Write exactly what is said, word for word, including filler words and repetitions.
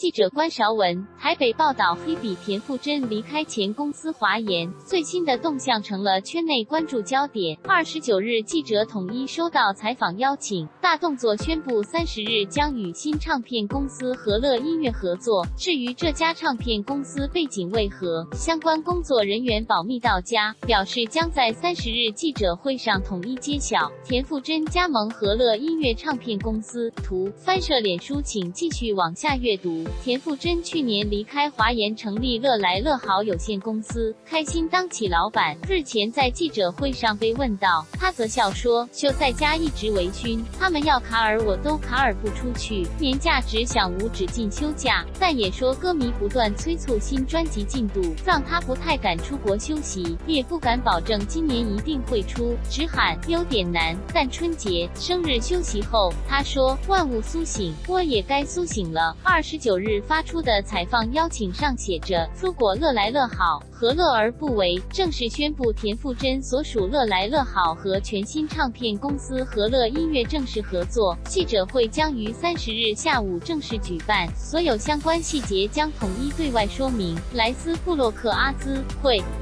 记者关韶文，台北报道黑笔田馥甄离开前公司华研，最新的动向成了圈内关注焦点。二十九日，记者统一收到采访邀请，大动作宣布三十日将与新唱片公司和乐音乐合作。至于这家唱片公司背景为何，相关工作人员保密到家，表示将在三十日记者会上统一揭晓。田馥甄加盟和乐音乐唱片公司，图翻摄脸书，请继续往下阅读。田馥甄去年离开华研，成立乐来乐好有限公司，开心当起老板。日前在记者会上被问到，他则笑说：“就在家一直微醺，他们要卡尔我都卡尔不出去，年假只想无止境休假。”但也说歌迷不断催促新专辑进度，让他不太敢出国休息，也不敢保证今年一定会出，只喊有点难。但春节、生日休息后，他说：“万物苏醒，我也该苏醒了。”二十九日发出的采访邀请上写着：“如果乐来乐好，何乐而不为？”正式宣布田馥甄所属乐来乐好和全新唱片公司和乐音乐正式合作。记者会将于三十日下午正式举办，所有相关细节将统一对外说明。莱斯布洛克阿兹会